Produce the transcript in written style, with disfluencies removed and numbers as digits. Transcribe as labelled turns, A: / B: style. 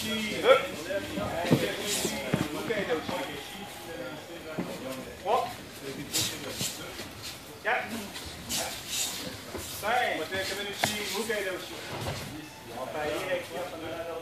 A: cheese. Up. Look at those cheese. Walk. Got it. Same. But then come in the cheese. Look at those cheese.